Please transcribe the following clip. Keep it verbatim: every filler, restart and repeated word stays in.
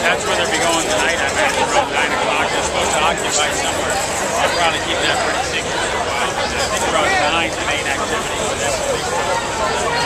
that's where they'll be going tonight. I bet around nine o'clock. They're supposed to occupy somewhere. They'll probably keep that pretty secret for a while. I think around nine to eight activity for them.